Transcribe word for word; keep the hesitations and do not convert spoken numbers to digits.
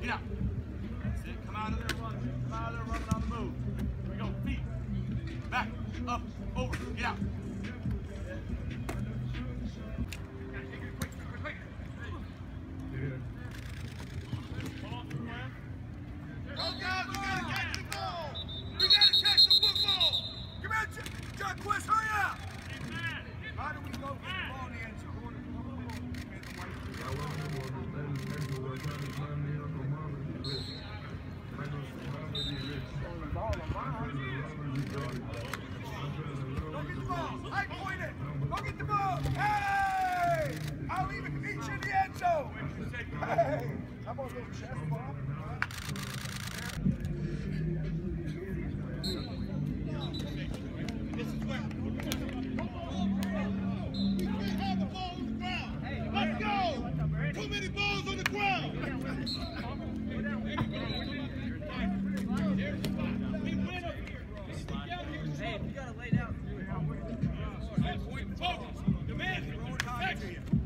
Get out. That's it. Come out of there running. Come out of there running on the move. Here we go. Feet. Back. Up. Over. Get out. Go, guys, we gotta get the ball! We gotta catch the football! Come on, John Quist, hurry up! How do we go get the ball in the end zone? Go get the ball! I point it! Go get the ball! Hey! I'll even beat you in the end zone! Hey! How about a little chest ball? Let's go! Too many balls on the ground! Hey, you gotta lay down. Focus! Demand it!